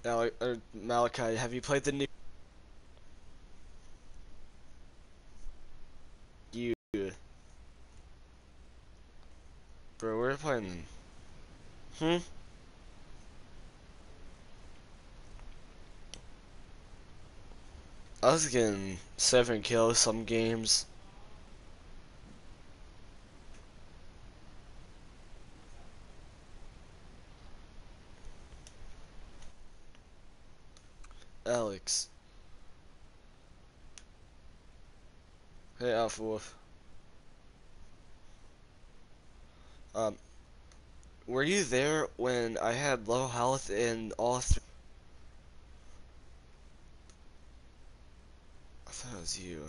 Malachi, have you played the new you? Bro, we're playing. Hmm? I was getting 7 kills some games. Alex. Hey, Alpha Wolf. Um, were you there when I had low health in all three? I thought it was you.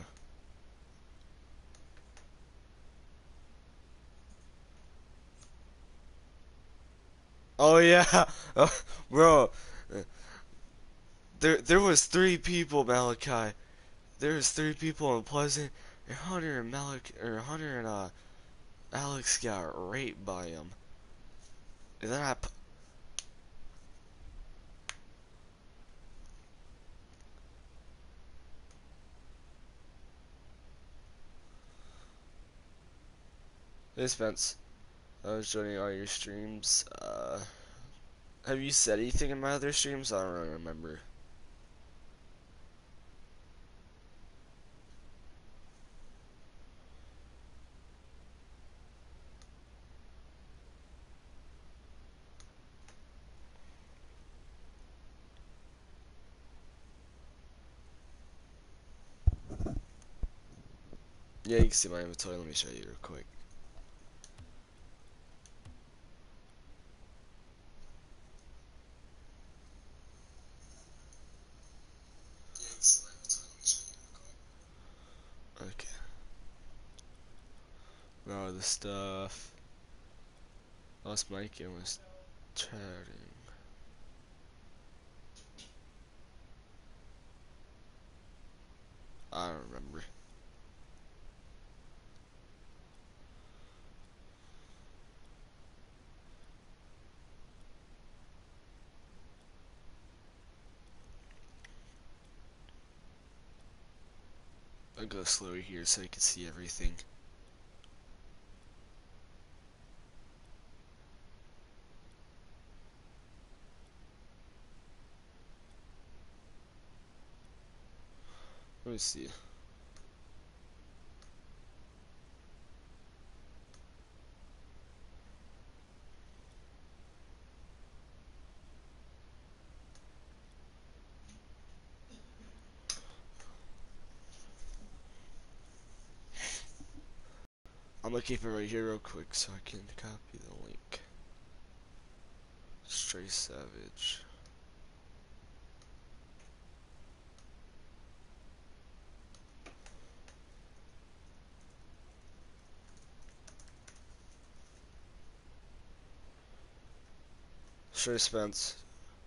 Oh yeah, bro. There was 3 people, Malachi. There was 3 people in Pleasant, and Hunter and Alex got raped by him. And then hey Spence, I was joining all your streams. Have you said anything in my other streams? I don't really remember. Yeah, you can see my inventory. Let me show you real quick. Okay. Now the stuff. Lost Mike and was chatting. I don't remember. I'll go slower here so you can see everything. Let me see. I'm gonna keep it right here real quick so I can copy the link. Stray Savage. Stray Spence.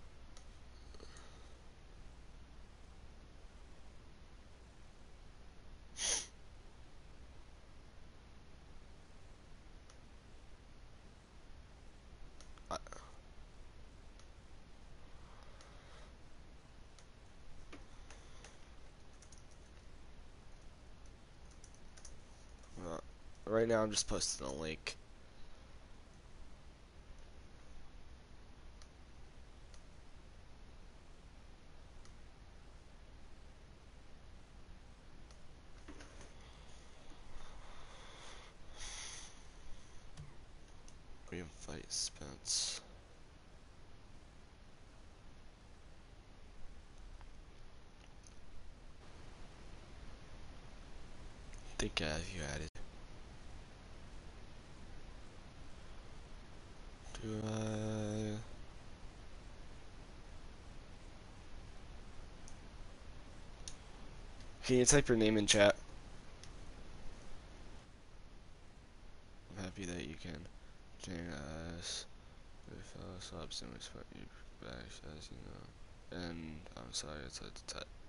Right now I'm just posting a link. We can fight Spence. I think I have you added. Do I? Can you type your name in chat? I'm happy that you can. Join us. We fell asleep and we spent you back as you know. And I'm sorry it's at the type.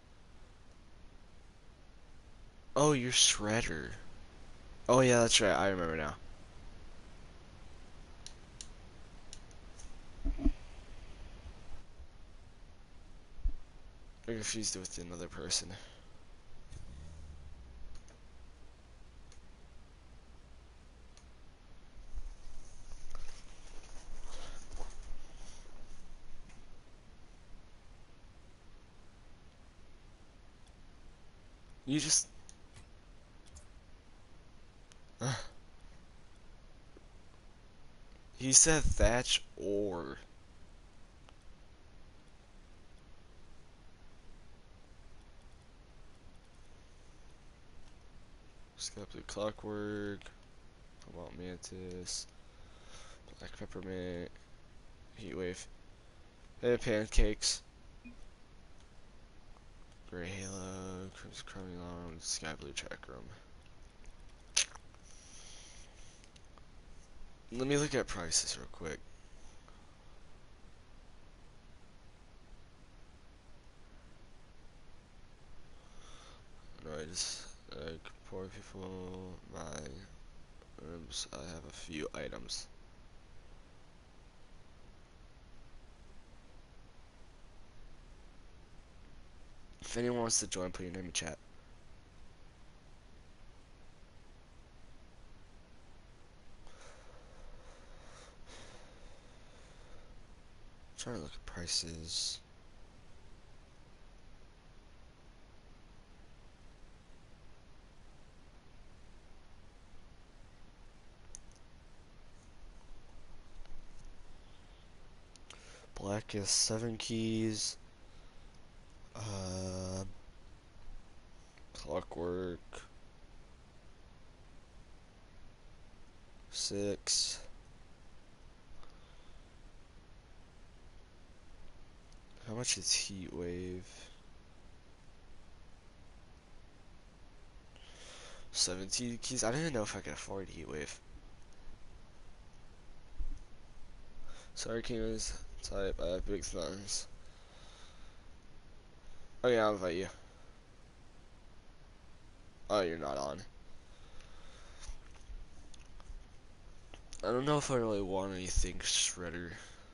Oh, you're Shredder. Oh yeah, that's right. I remember now. I confused it with another person. You just... He said thatch or... Skip the clockwork. How about mantis? Black peppermint. Heatwave. Hey, pancakes. Gray halo. Crimson chromium. Sky blue check room. Let me look at prices real quick. Noise. Poor people. My rooms. I have a few items. If anyone wants to join, put your name in chat. Trying to look at prices. Black is 7 keys. Clockwork 6. How much is Heatwave? 17 keys. I didn't know if I could afford Heatwave. Sorry, King's type. I have big thumbs. Oh yeah, I'll invite you. Oh, you're not on. I don't know if I really want anything shredder.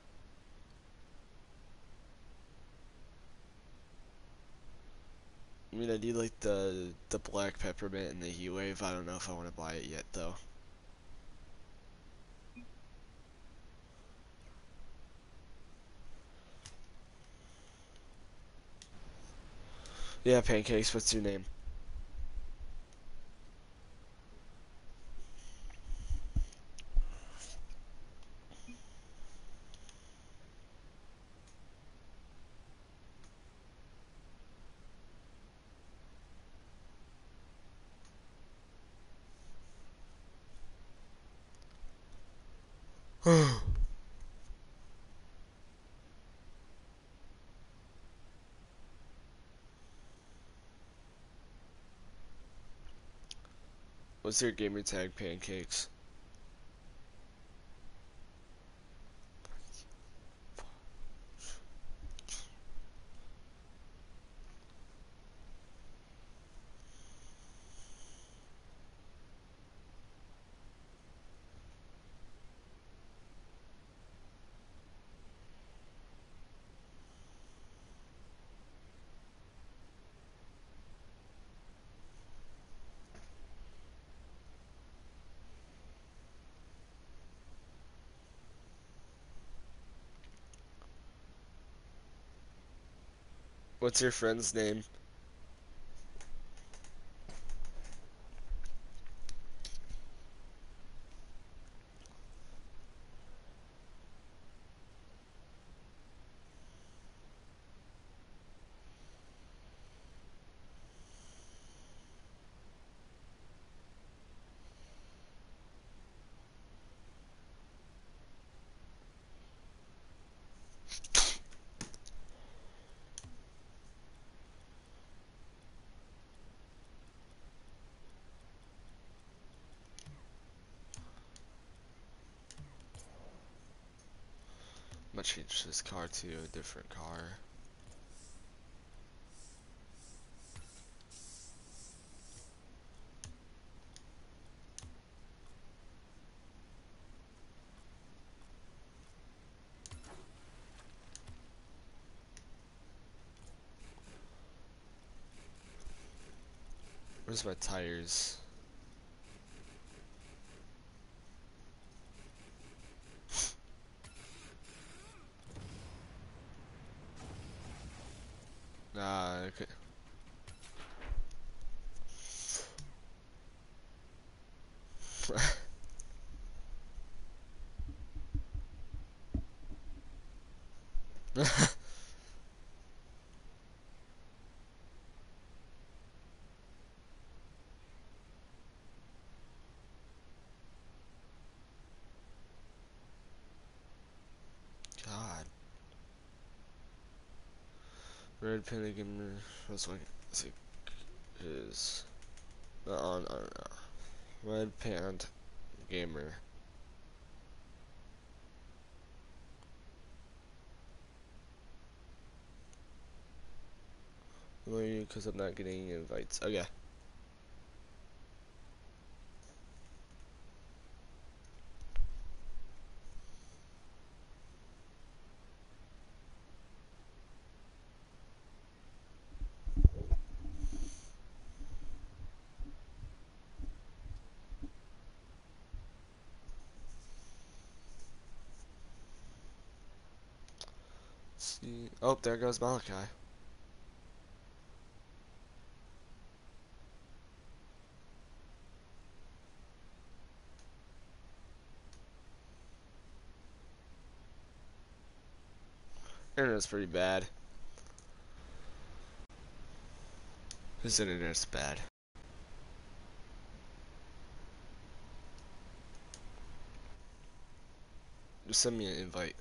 I mean, I need like the black peppermint and the Heatwave. I don't know if I want to buy it yet though. Yeah, pancakes. What's your name? What's your gamer tag, pancakes? What's your friend's name? I'm gonna change this car to a different car. Where's my tires? Nah, okay. God. Red Panda Gamer. What's like? Is on Red Panda Gamer. Because I'm not getting any invites. Okay. Let's see. Oh, there goes Malachi. Internet's pretty bad. His internet's bad. Just send me an invite.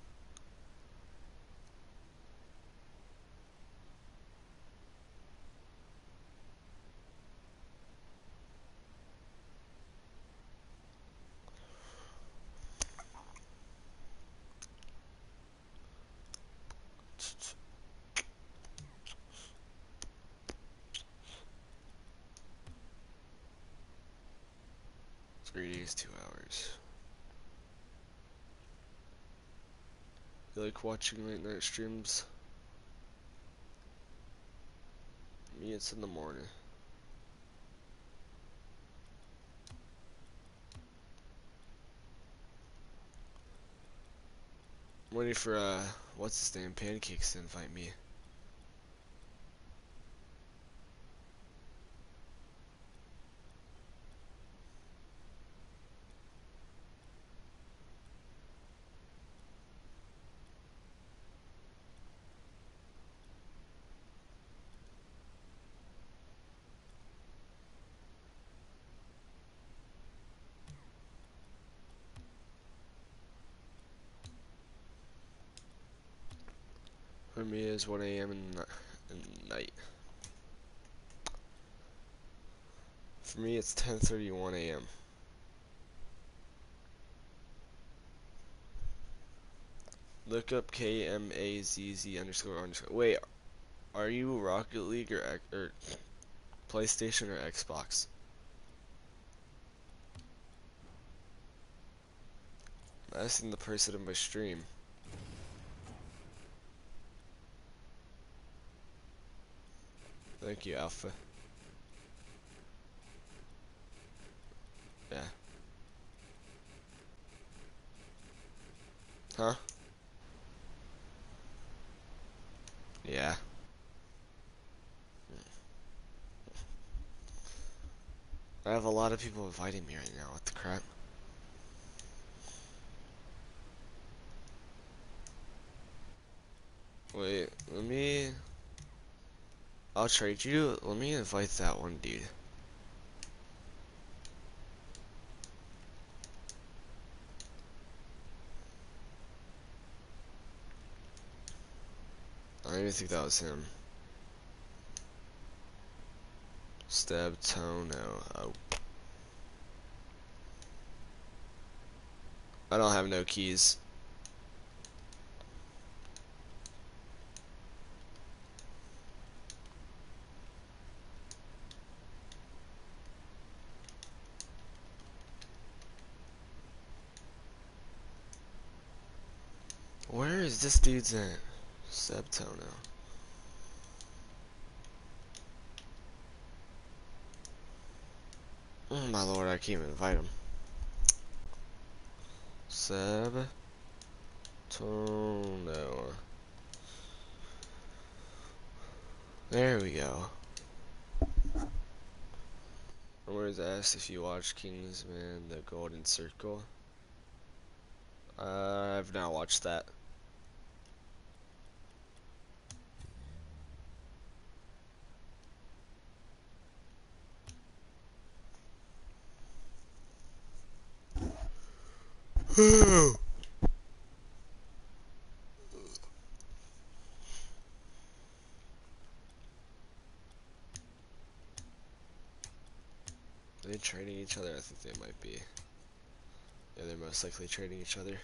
It's 3 days, 2 hours. You like watching late night streams? Me, it's in the morning. I'm waiting for what's his name, Pancakes, to invite me. For me, it's 1 a.m. in the night. For me, it's 10:31 a.m. Look up KMAZZ underscore underscore. Wait, are you Rocket League or PlayStation or Xbox? I'm asking the person in my stream. Thank you, Alpha. Yeah. Huh? Yeah. I have a lot of people inviting me right now. What the crap? Wait, let me... I'll trade you. Let me invite that one dude. I don't even think that was him. Stabtono. Oh. I don't have no keys. Where is this dude's at? Stabtono. Oh my lord, I can't even invite him. Seb Tono. There we go. I was asked if you watched Kingsman: The Golden Circle. I've not watched that. Are they trading each other? I think they might be. Yeah, they're most likely trading each other.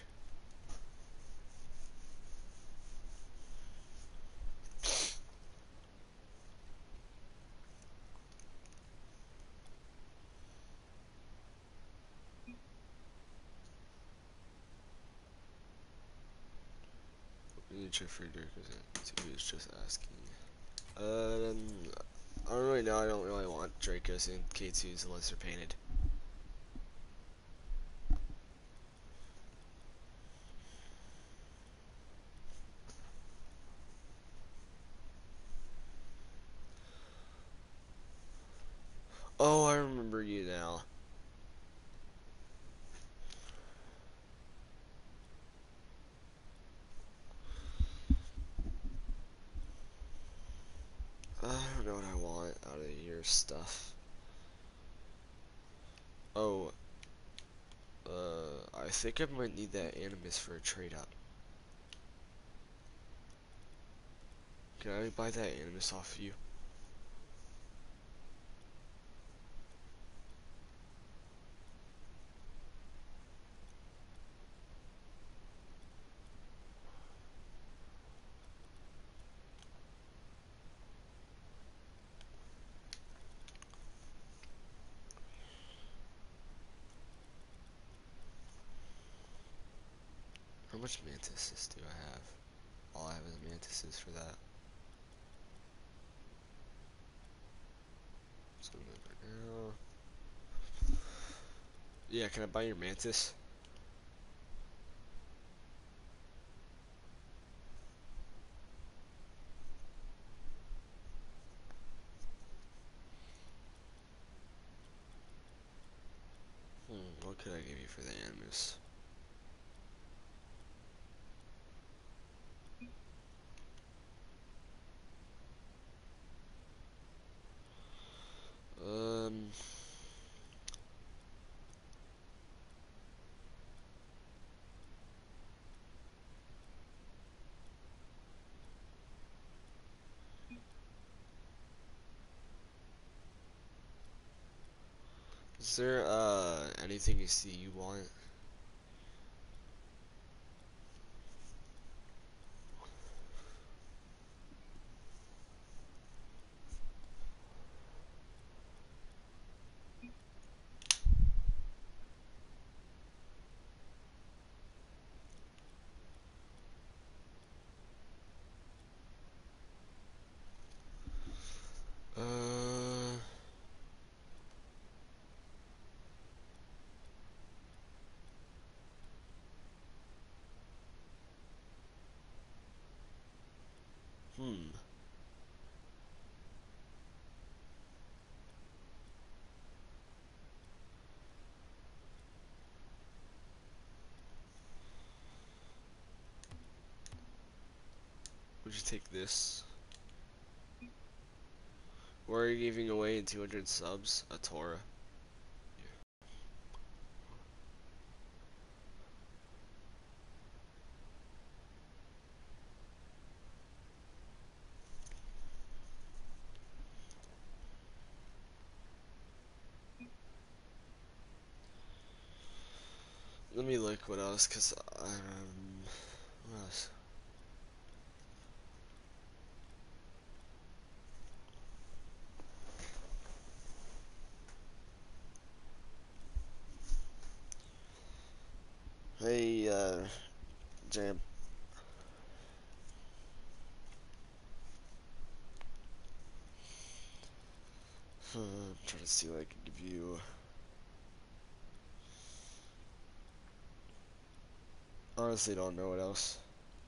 Jeffrey Dirk is just asking. I don't really know. I don't really want Dracos and K2s unless they're painted. Oh, I remember you now. I don't know what I want out of your stuff. Oh, I think I might need that Animus for a trade up. Can I buy that Animus off of you? How much Mantises do I have? All I have is Mantises for that. So now. Yeah, can I buy your Mantis? What could I give you for the Animus? Um, is there anything you see you want? Uh, hmm. Would you take this? Or are you giving away in 200 subs a Torah? Let me look what else, cause what else? Hey, Jam. I'm trying to see what I can give you. Honestly, don't know what else.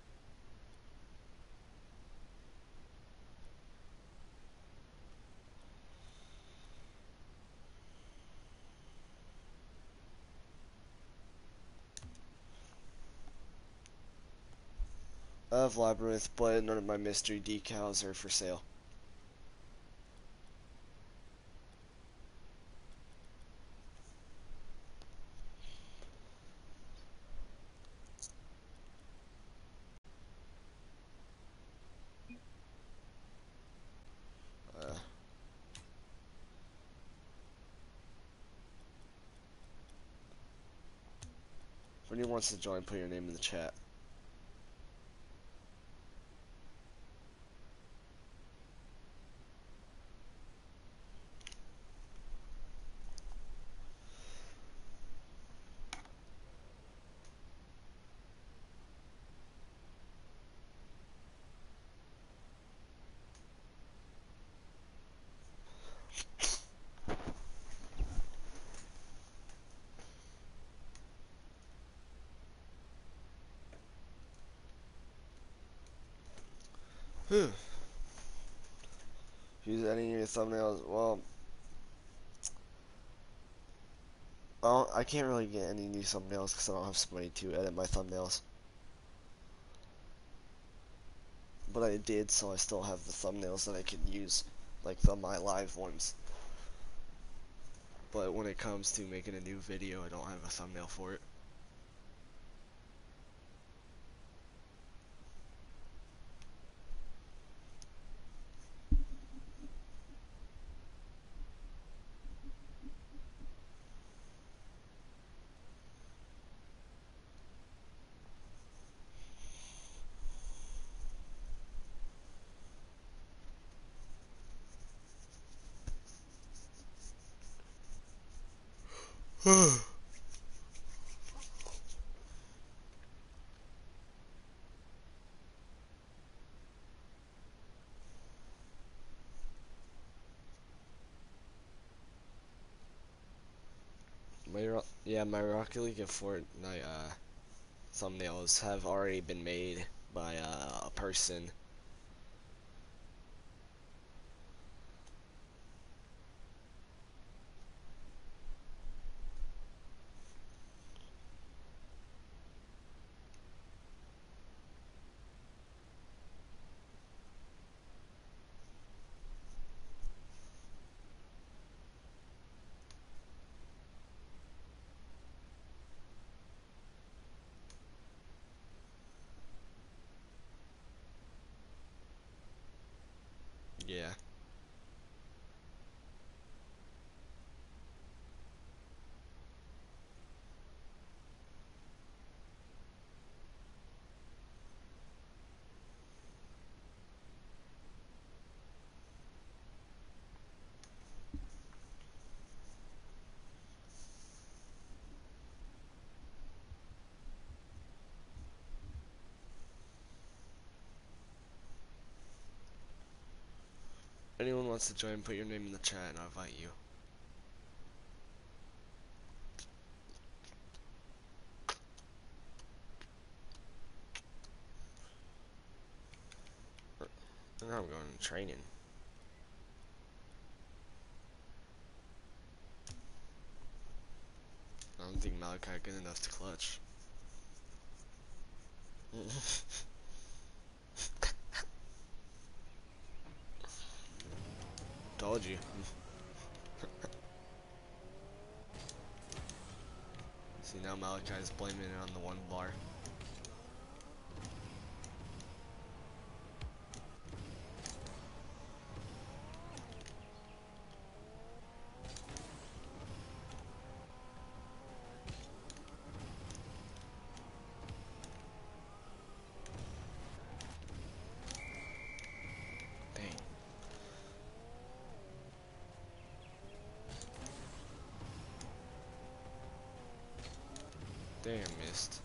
I have Labyrinth, but none of my mystery decals are for sale. Uh, if anyone wants to join, put your name in the chat. Whew. Use any of your thumbnails. Well, I can't really get any new thumbnails because I don't have somebody to edit my thumbnails. But I did, so I still have the thumbnails that I can use, like the My Live ones. But when it comes to making a new video, I don't have a thumbnail for it. My Rocket League and Fortnite thumbnails have already been made by a person. Yeah. Anyone wants to join, put your name in the chat and I'll invite you. Now I'm going to training. I don't think Malachi good enough to clutch. Told you. See, now Malachi's blaming it on the one bar. Dang. Damn, missed.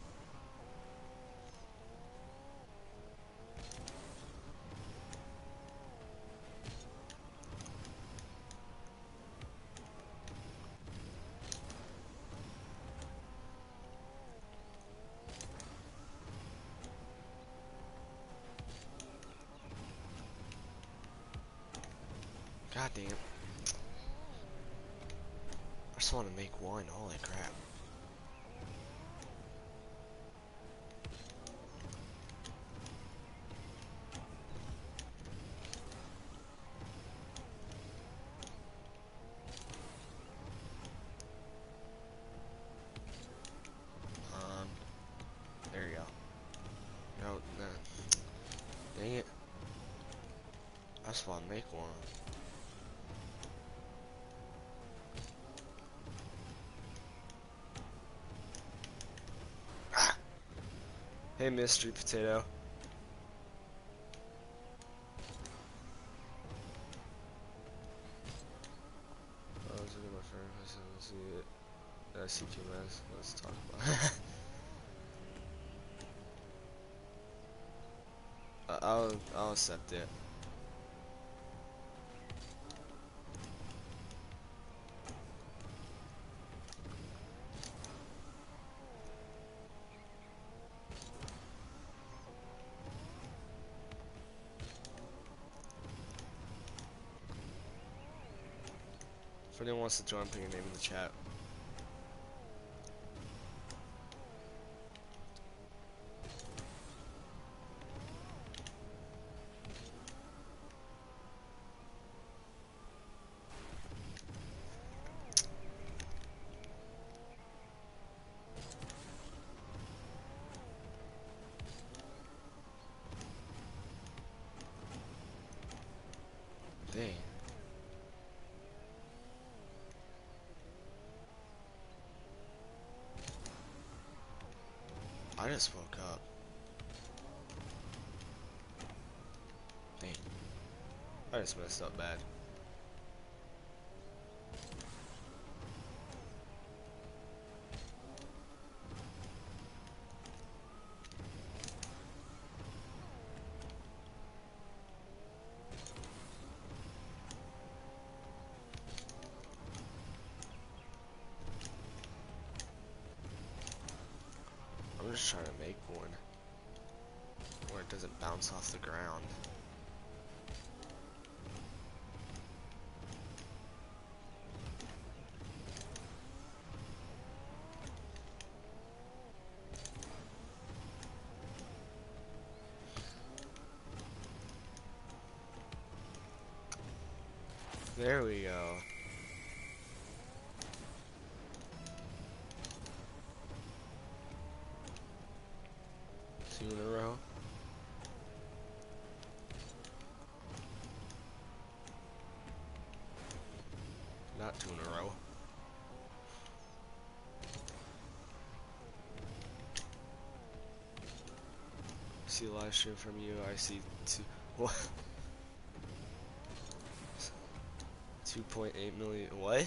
God damn. I just want to make one. Holy crap. There you go. No, no. Dang it. I just want to make one. Ah. Hey, Mystery Potato. I was looking at my friend. Let's see it. I see two men. Let's talk about it. I'll accept it. If anyone wants to join, put your name in the chat. Dang. I just woke up. Dang. I just messed up bad. I'm just trying to make one where it doesn't bounce off the ground. There we go. Two in a row. Not two in a row. See a live stream from you. I see two. What? 2.8 million. What?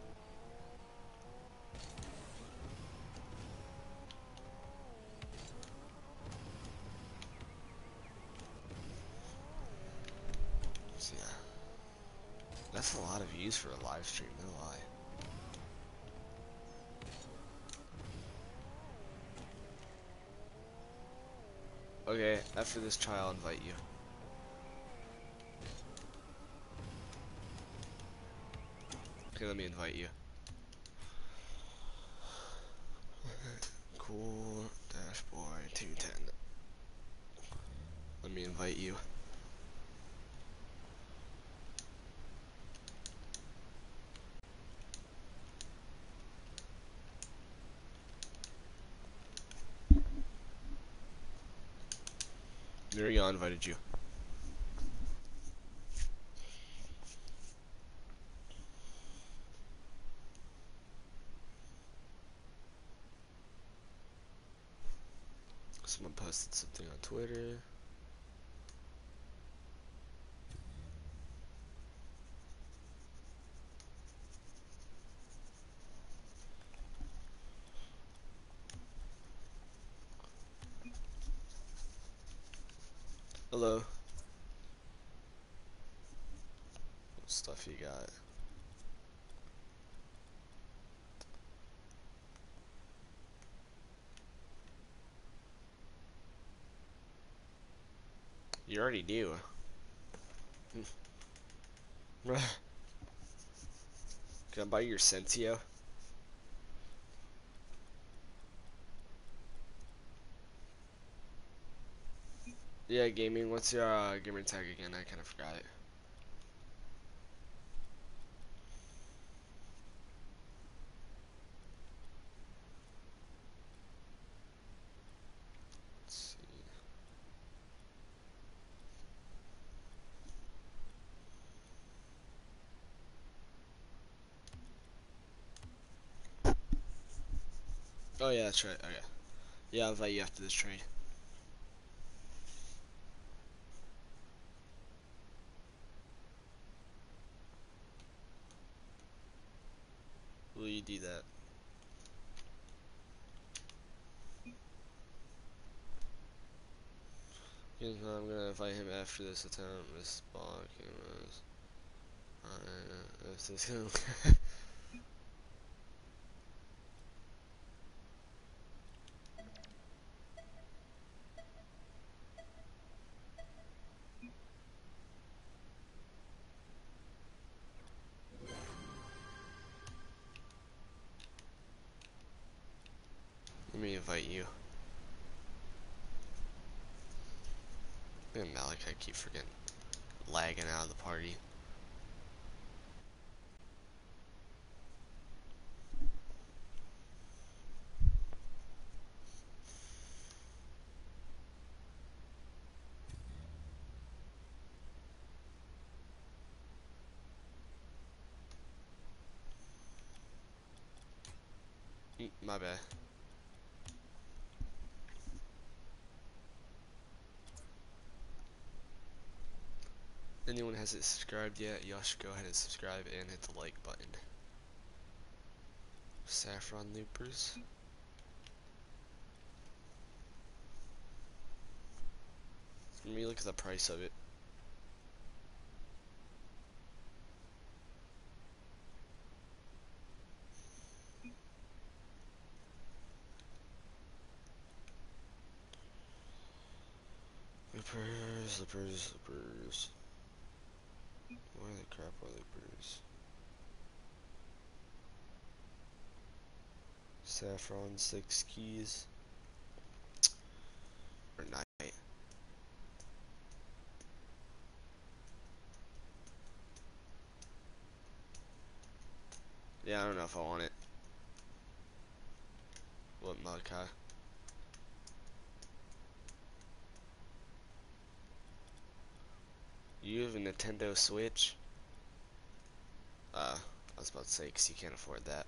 So, yeah. That's a lot of views for a live stream, no lie. Okay, after this try, I'll invite you. Okay, let me invite you. Cool Dashboard 210. Let me invite you. There we go, I invited you. Someone posted something on Twitter. Hello. What stuff you got? You already do. Can I buy your Sentio? Yeah, gaming. What's your gamer tag again? I kind of forgot it. Let's see. Oh yeah, that's right. Okay. Yeah, I'll invite you after this trade. Will you do that? Yes, I'm gonna invite him after this attempt. Miss Ball cameras. If this gonna let me invite you. Man, Malik, I keep forgetting lagging out of the party. My bad. Anyone hasn't subscribed yet, y'all should go ahead and subscribe and hit the like button. Saffron loopers. Let me look at the price of it. Loopers, loopers, loopers. Why the crap are loopers? Saffron 6 keys. Or night. Yeah, I don't know if I want it. What, Malachi? You have a Nintendo Switch? I was about to say, 'cause you can't afford that.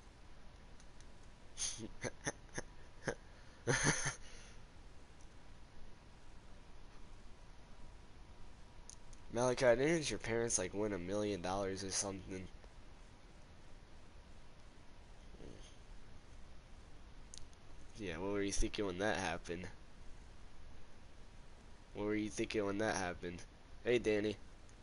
Malachi, didn't your parents like win $1 million or something? Yeah, what were you thinking when that happened? What were you thinking when that happened? Hey, Danny.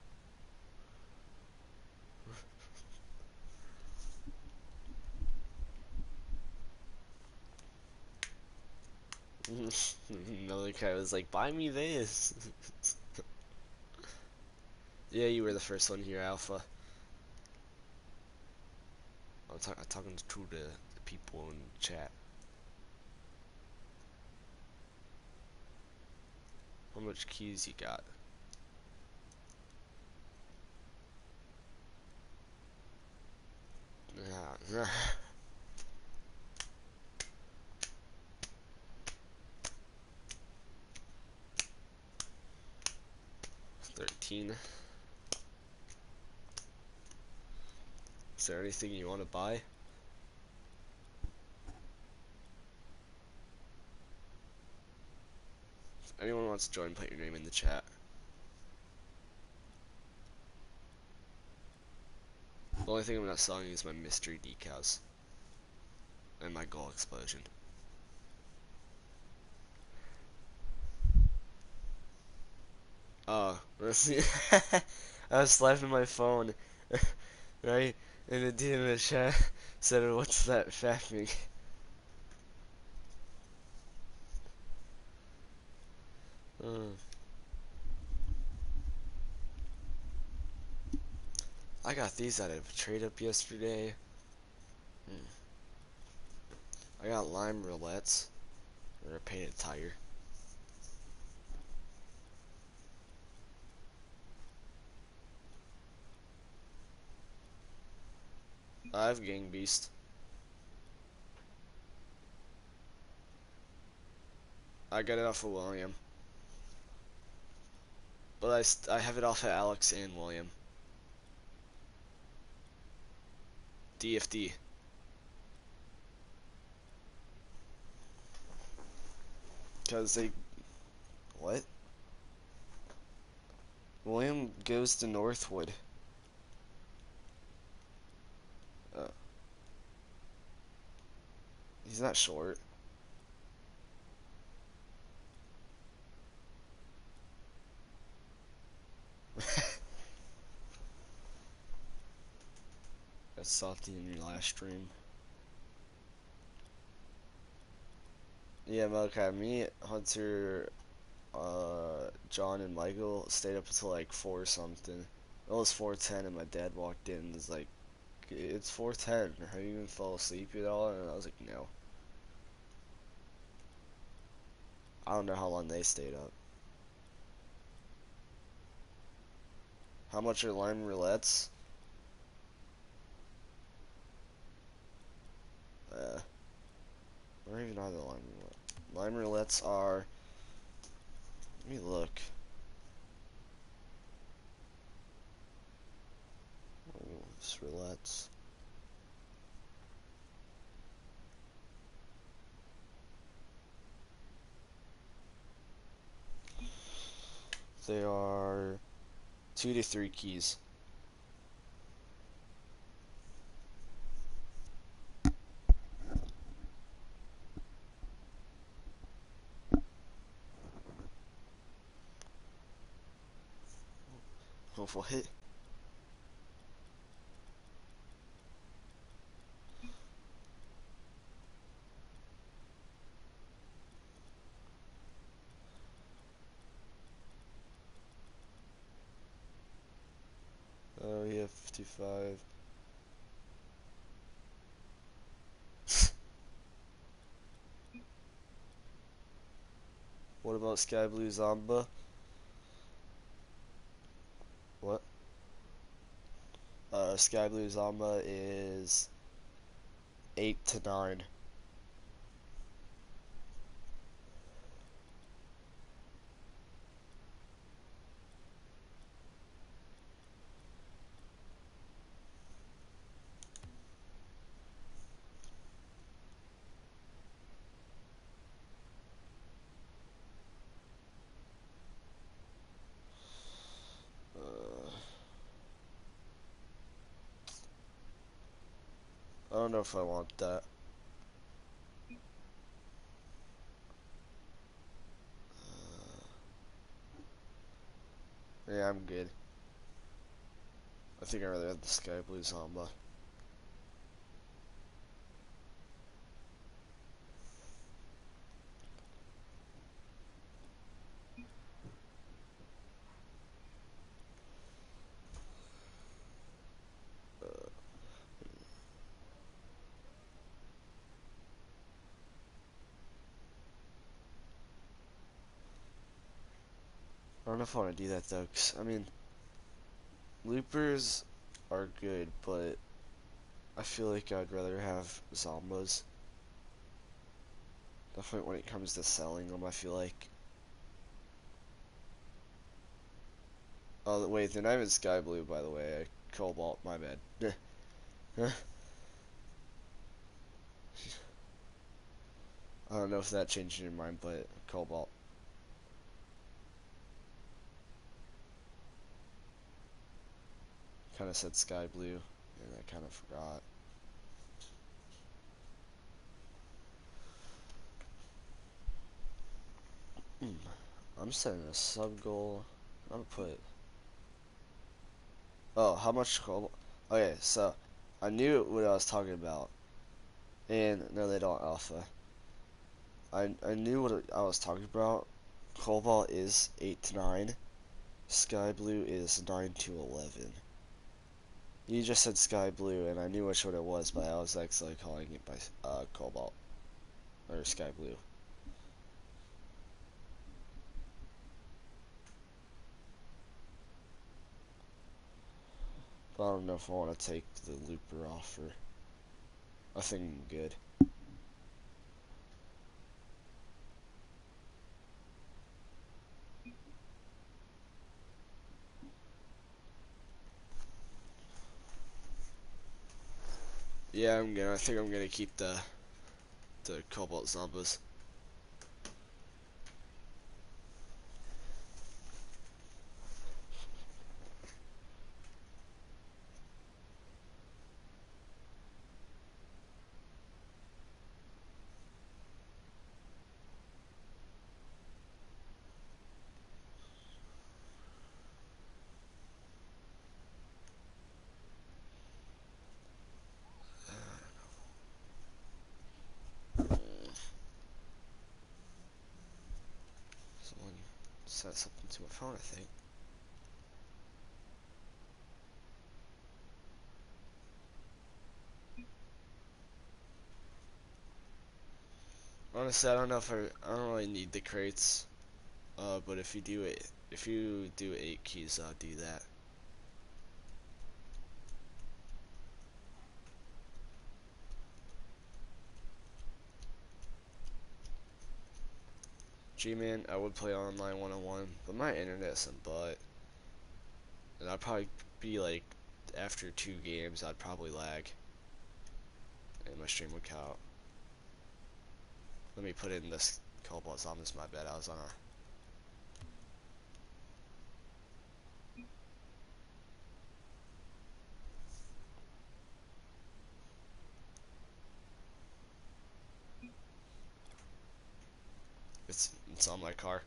Malachi was like, buy me this. Yeah, you were the first one here, Alpha. I'm talking to the people in the chat. How much keys you got? Yeah. 13. Is there anything you want to buy? If anyone wants to join, put your name in the chat. The only thing I'm not selling is my mystery decals. And my goal explosion. Oh, let's see. I was slapping my phone, right? And the dude in the chat said, what's that fapping? Uh, I got these out of a trade up yesterday. I got lime roulettes. Or a painted tire. I have Gang Beast. I got it off of William. But I have it off of Alex and William. DFD. Because they... What? William goes to Northwood. He's not short. That's Softy in your last stream. Yeah, okay. Me, Hunter, John, and Michael stayed up until like 4 something. It was 4:10, and my dad walked in and was like, "It's 4:10. Have you even fall asleep at all?" And I was like, "No." I don't know how long they stayed up. How much are lime roulettes? Where even are the lime roulettes? Lime roulettes are... Let me look. Roulettes. They are 2 to 3 keys. Hopeful hit. Oh, yeah, 55. What about Sky Blue Zamba? What? Sky Blue Zamba is 8 to 9. I don't know if I want that. Yeah, I'm good. I think I'd rather have the Sky Blue Zamba. I don't know if I want to do that though, 'cause, I mean, loopers are good, but I feel like I'd rather have Zombas. Definitely when it comes to selling them, I feel like. Oh, wait, they're not even Sky Blue, by the way. Cobalt, my bad. I don't know if that changed your mind, but Cobalt. Kind of said Sky Blue, and I kind of forgot. I'm setting a sub goal. I'm gonna put... Oh, how much Cobalt? Okay, so I knew what I was talking about. And no, they don't alpha. I knew what I was talking about. Cobalt is 8 to 9. Sky Blue is 9 to 11. You just said sky blue, and I knew which one it was, but I was actually calling it by cobalt or sky blue. But I don't know if I want to take the looper off or I think I'm good. Yeah, I think I'm gonna keep the cobalt zombies. Someone said something to my phone, I think. Honestly, I don't know if I don't really need the crates. But if you do 8 keys, I'll do that. G-Man, I would play online 1-on-1, but my internet's some butt. And I'd probably be like, after 2 games, I'd probably lag. And my stream would count. Let me put in this cobalt zombies, my bad, I was on a... It's on my car.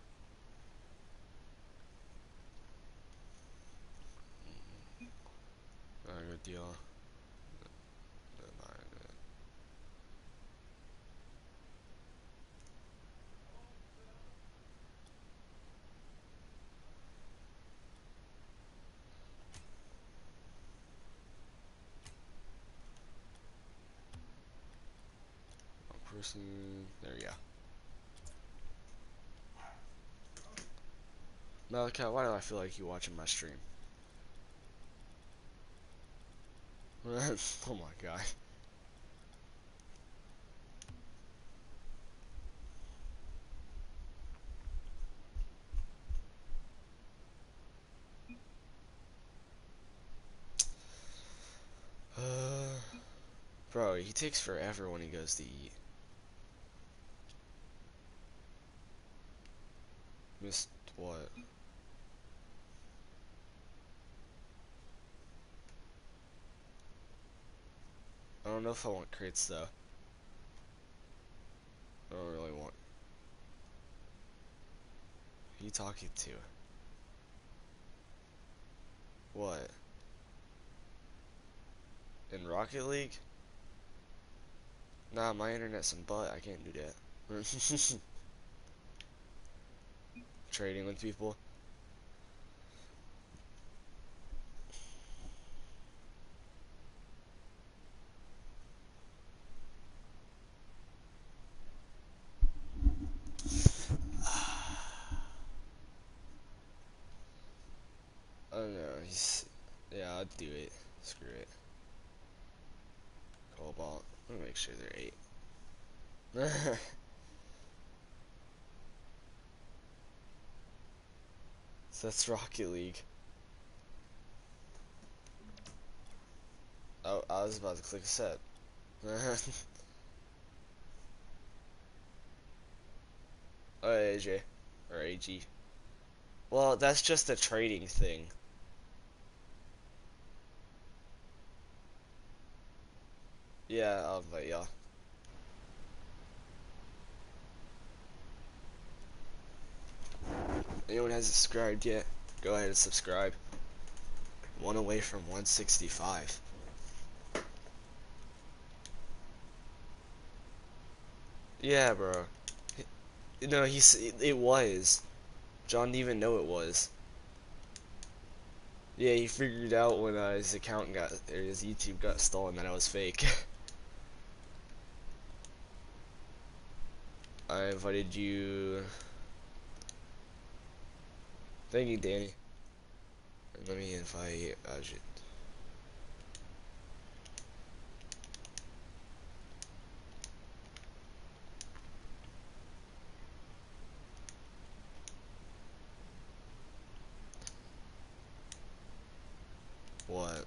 Alright, good deal. Person, there you go. Malachi, why do I feel like you watching my stream? Oh my god. Bro, he takes forever when he goes to eat. Missed what? I don't know if I want crates though. I don't really want. Who you talking to? What? In Rocket League? Nah, my internet's some butt. I can't do that. Trading with people. I don't know. Yeah, I'd do it. Screw it. Cobalt. Let me make sure they're 8. So that's Rocket League. Oh, I was about to click a set. Oh, AJ. Or AG. Well, that's just a trading thing. Yeah, I'll invite y'all. Anyone hasn't subscribed yet? Go ahead and subscribe. One away from 165. Yeah, bro. No, it was. John didn't even know it was. Yeah, he figured out when his account got, or his YouTube got stolen that I was fake. I invited you. Thank you, Danny. Let me invite Ajit. What?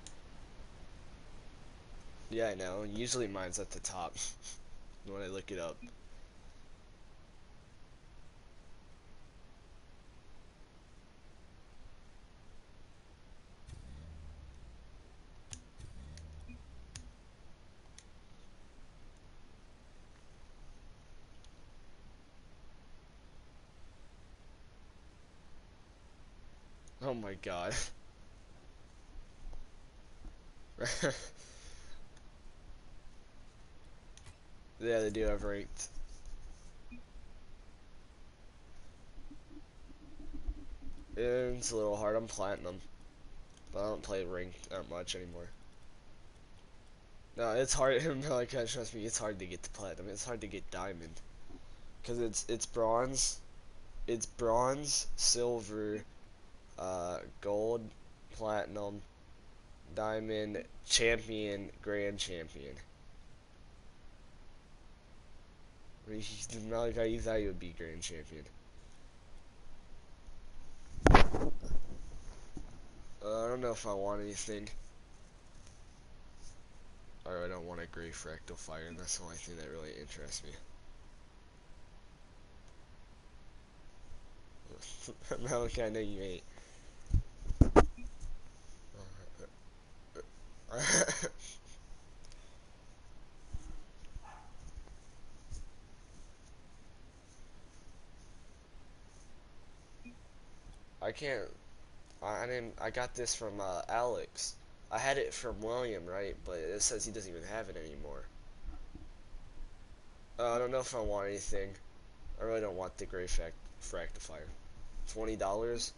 Yeah, I know. Usually mine's at the top when I look it up. Oh my god. Yeah, they do have ranked. It's a little hard. I'm platinum, but I don't play ranked that much anymore. No, it's hard. No, I can't trust me. It's hard to get to platinum. It's hard to get diamond, cause it's bronze. It's bronze, silver, gold, platinum, diamond, champion, grand champion. Not like I thought you would be grand champion. I don't know if I want anything. Or I don't want a gray fractal fire, and that's the only thing that really interests me. Malachi, I know you ain't. I can't. I didn't. I got this from Alex. I had it from William, right? But it says he doesn't even have it anymore. I don't know if I want anything. I really don't want the gray fractifier. $20.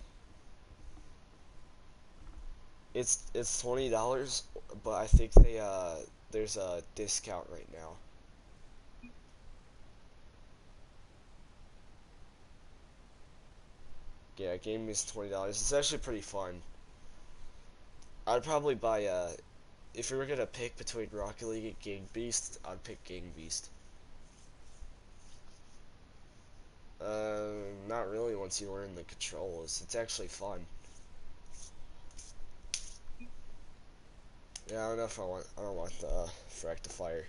It's $20, but I think there's a discount right now. Yeah, game is $20. It's actually pretty fun. I'd probably buy if we were gonna pick between Rocket League and Gang Beast, I'd pick Gang Beast. Not really once you learn the controls. It's actually fun. Yeah, I don't know if I don't want the Fractifier.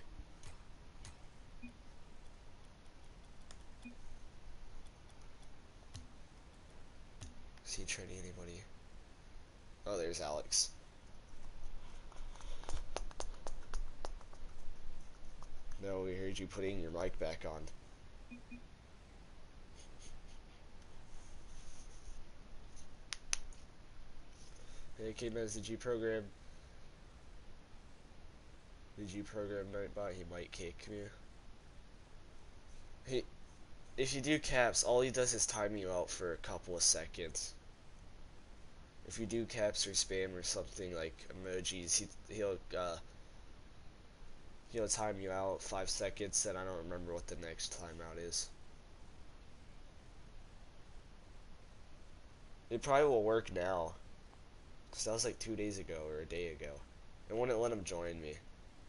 Is he trading anybody? Oh, there's Alex. No, we heard you putting your mic back on. Hey, K-Mez, did you program Nightbot? He might kick me. He, if you do caps, all he does is time you out for a couple of seconds. If you do caps or spam or something like emojis, he'll time you out 5 seconds, and I don't remember what the next timeout is. It probably will work now, because that was like 2 days ago or a day ago. It wouldn't let him join me.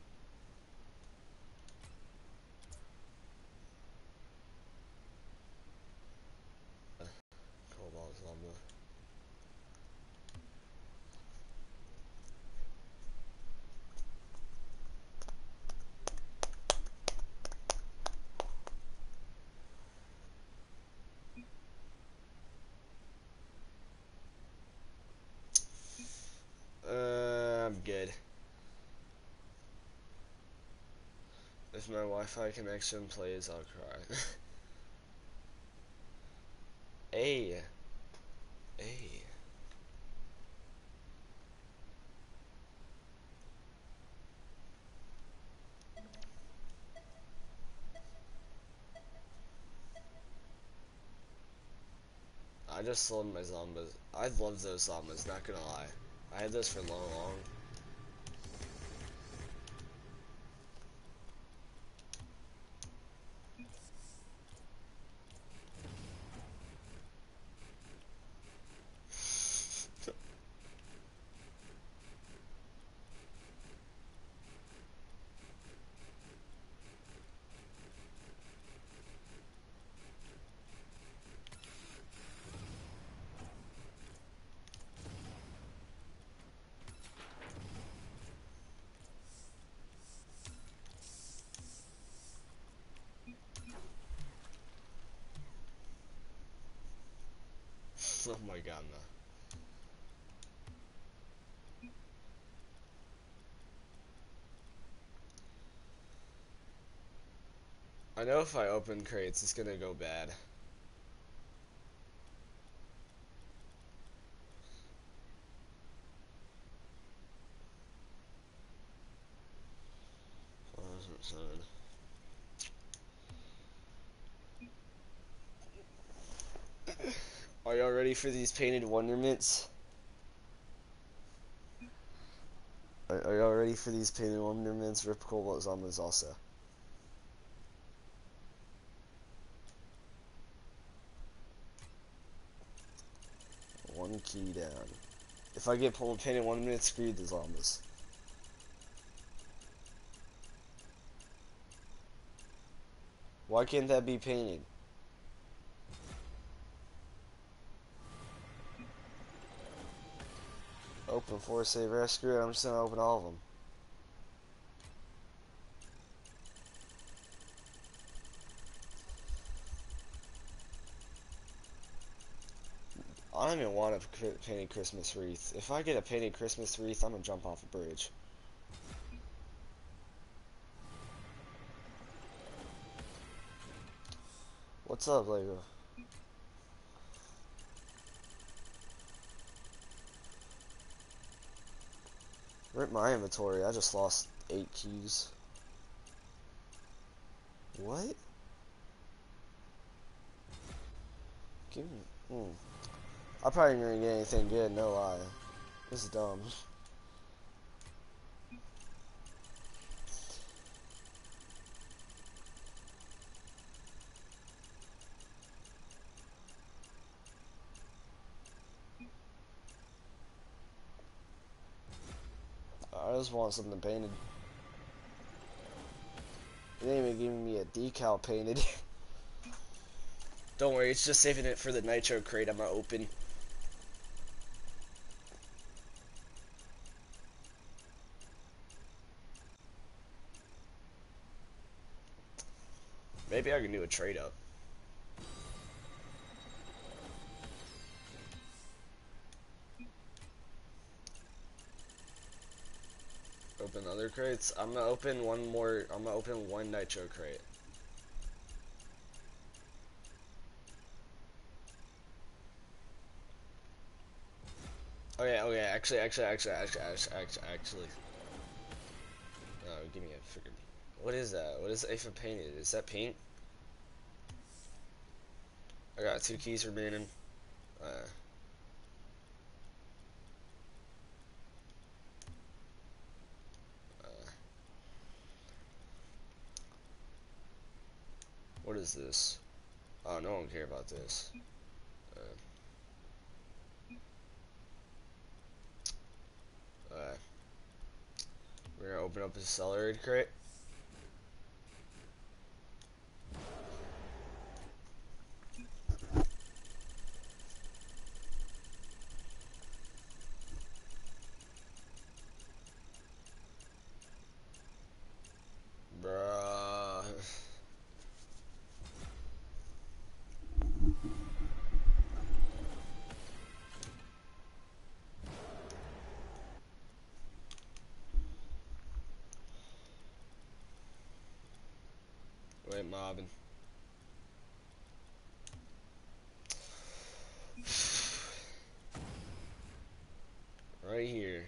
Cobalt Zomba. I'm good. If my Wi-Fi connection plays, I'll cry. Hey, hey. I just sold my Zombas. I love those Zombas, not gonna lie. I had those for long. Oh my god, no. I know if I open crates, it's gonna go bad. Are y'all ready for these painted wonderments? Are y'all ready for these painted wonderments? Rip Cobalt Zombas also. One key down. If I get pulled painted 1 minute, screw the Zombas. Why can't that be painted? Open for save rescue. I'm just gonna open all of them. I don't even want a painted Christmas wreath. If I get a painted Christmas wreath, I'm gonna jump off a bridge. What's up, Lego? Rip my inventory. I just lost 8 keys. What? Give me. I probably ain't gonna get anything good, no lie. This is dumb. I just want something painted. It ain't even giving me a decal painted. Don't worry, it's just saving it for the nitro crate I'm gonna open. Maybe I can do a trade up. Open other crates. I'm gonna open one more. I'm gonna open one nitro crate. Okay, actually. No, give me a freaking. What is that? What is Afa painted? Is that paint? I got 2 keys remaining. Uh, what is this? Oh, no one care about this. We're gonna open up a accelerated crate. Bruh. Wait, mobbing. Right here.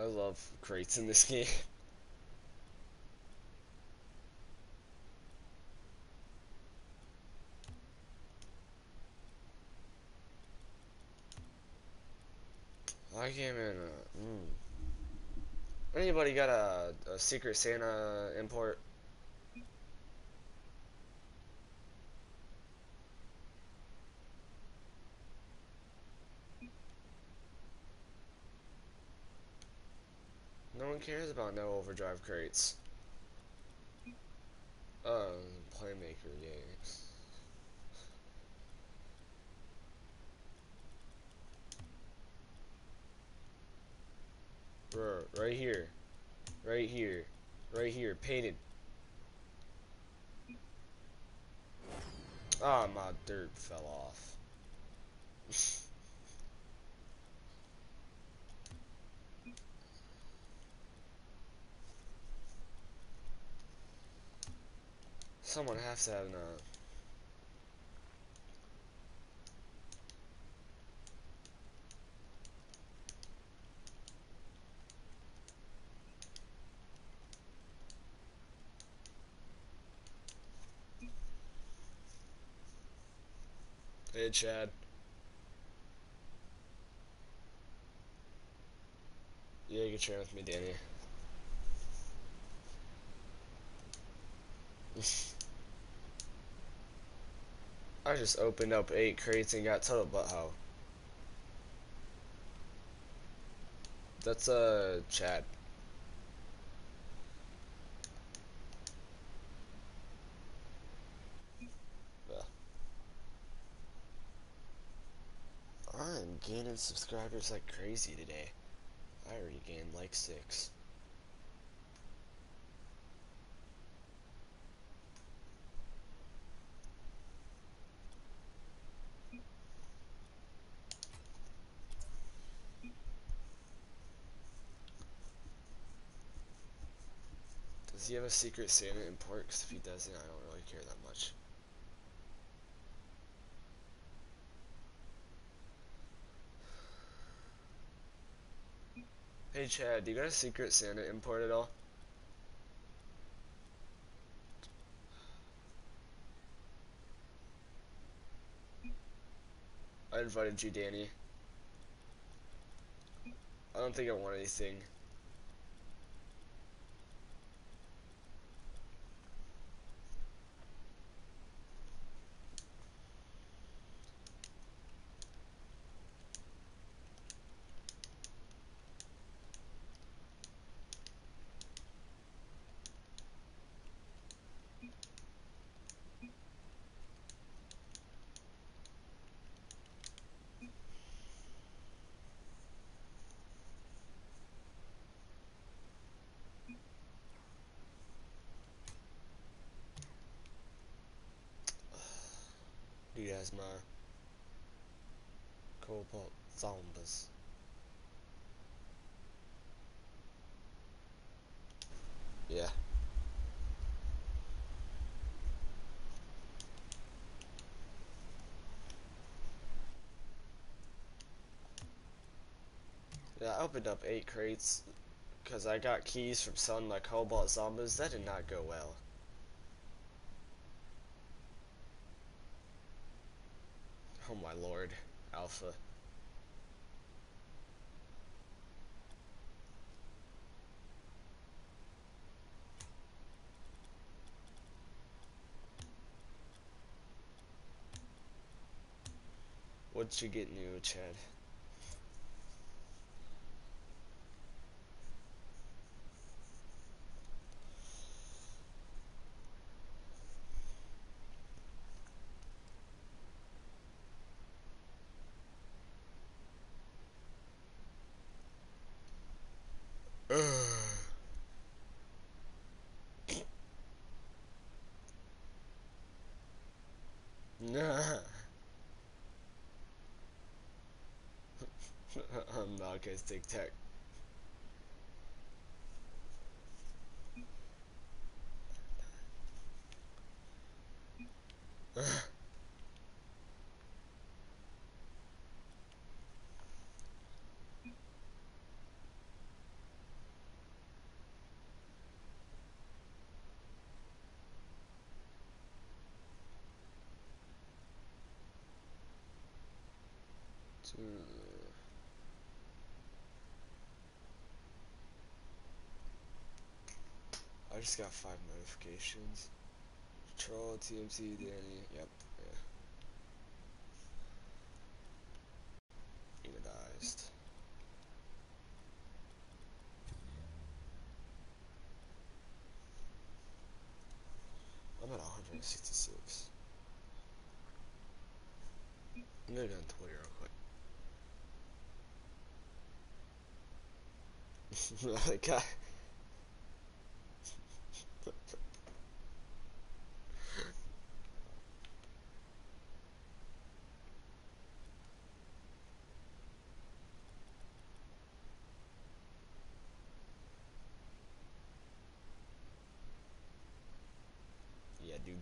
love crates in this game. I came in. Anybody got a Secret Santa import? No one cares about no overdrive crates. Playmaker, yay. Bro, right here. Right here. Right here. Painted. Ah, my dirt fell off. Someone has to have a... Hey, Chad. Yeah, you can train with me, Danny. I just opened up 8 crates and got total butthole. That's, Chad. Yeah. I'm gaining subscribers like crazy today. I already gained like 6. Does he have a Secret Santa import? Because if he doesn't, I don't really care that much. Hey Chad, do you got a Secret Santa import at all? I invited you, Danny. I don't think I want anything. You guys, my Cobalt Zombies. Yeah. Yeah, I opened up 8 crates because I got keys from selling my Cobalt Zombies. That did not go well. Oh my lord. Alpha. What'd you get new, Chad? Nah. I'm not gonna take tech. I just got 5 notifications. Troll, TMT, Danny. Yep. Yeah. Demonized. I'm at 166. I'm gonna go on Twitter real quick. That guy. Yeah, dude.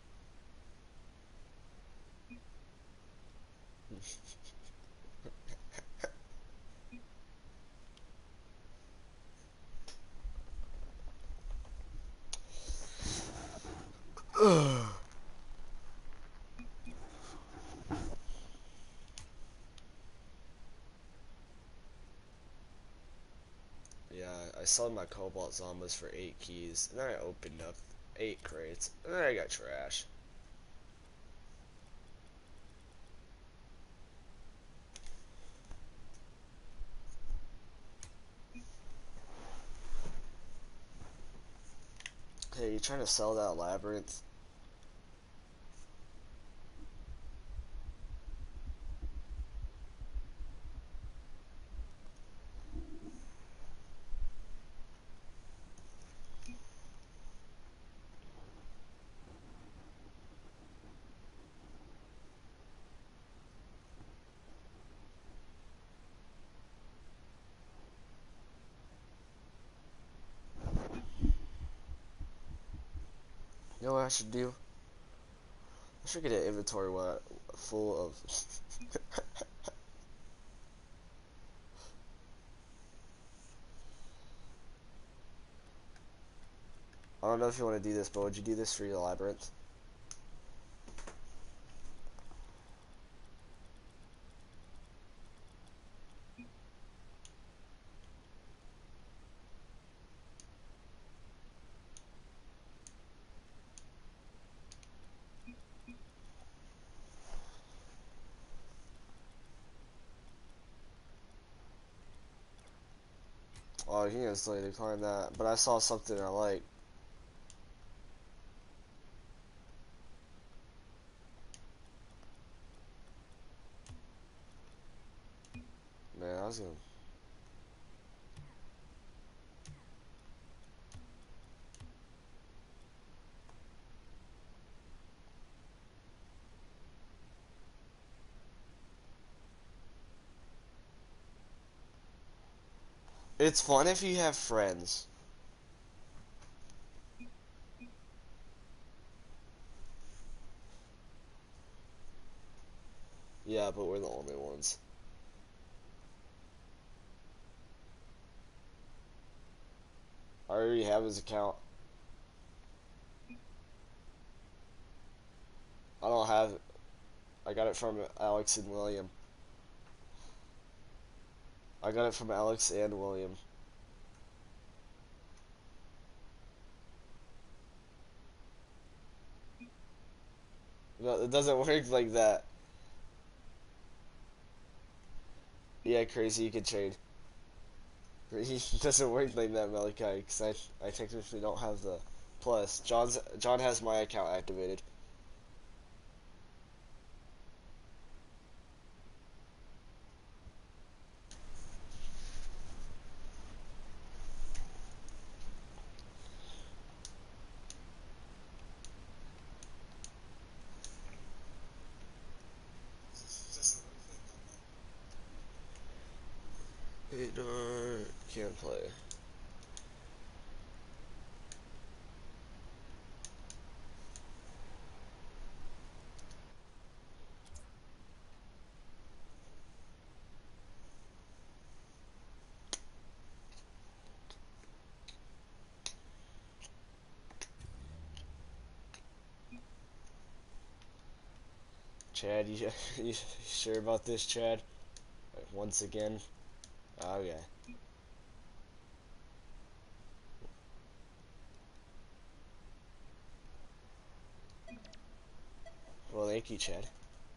Yeah, I sold my Cobalt Zombas for 8 keys, and then I opened up 8 crates, and then I got trash. Hey, you trying to sell that Labyrinth? You know what I should do? I should get an inventory full of... I don't know if you want to do this, but would you do this for your Labyrinth? Oh, you can instantly decline that, but I saw something I like. Man, I was gonna... It's fun if you have friends. Yeah, but we're the only ones. I already have his account. I don't have it. I got it from Alex and William. I got it from Alex and William. No, it doesn't work like that. Yeah, crazy, you can trade. It doesn't work like that, Malachi, because I technically don't have the plus. John has my account activated. It can't play. Chad, you sure about this, Chad? Once again. Okay. Well, thank you, Chad.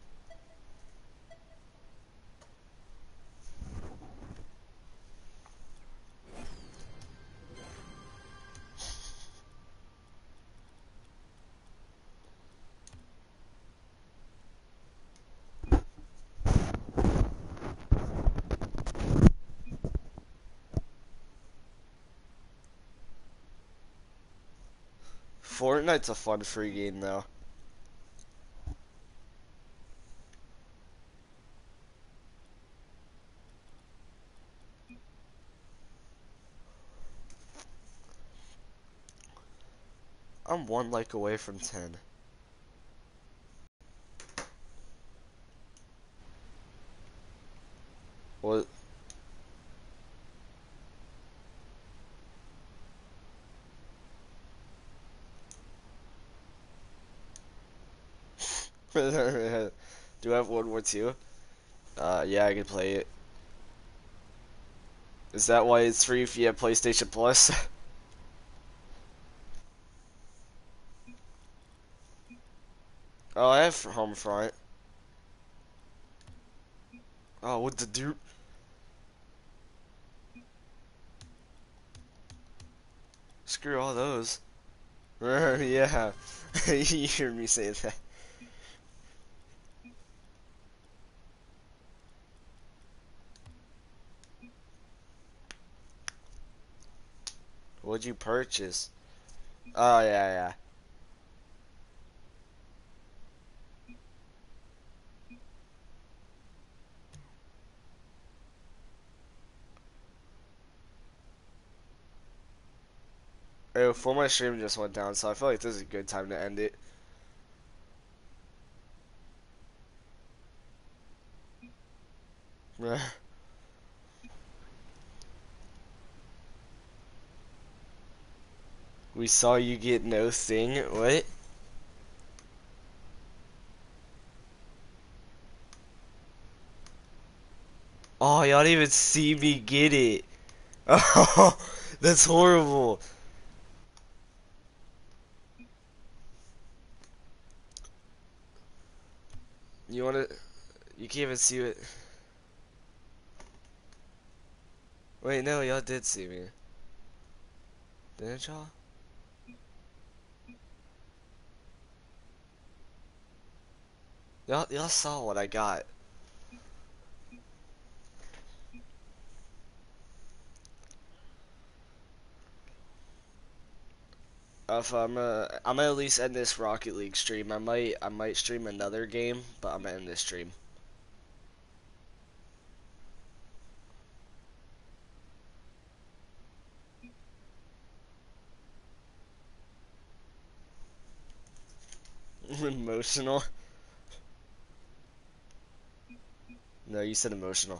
Fortnite's a fun free game, though. I'm one like away from 10. What? Do I have World War II? Yeah, I can play it. Is that why it's free if you have PlayStation Plus? Oh, I have Homefront. Oh, what the dude? Screw all those. Yeah, you hear me say that. What'd you purchase? Oh, yeah, yeah. Oh, before my stream just went down, so I feel like this is a good time to end it. We saw you get no thing. What? Oh, y'all didn't even see me get it. Oh, that's horrible. You wanna? You can't even see it. Wait, no, y'all did see me. Didn't y'all? Y'all saw what I got. If I'm gonna at least end this Rocket League stream. I might stream another game, but I'm gonna end this stream. Emotional? No, you said emotional.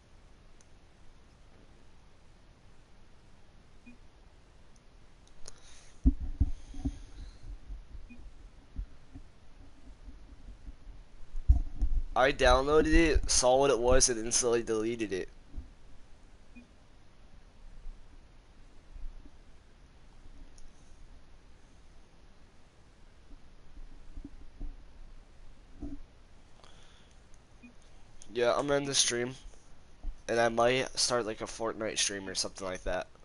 I downloaded it, saw what it was, and instantly deleted it. Yeah, I'm gonna end the stream, and I might start like a Fortnite stream or something like that.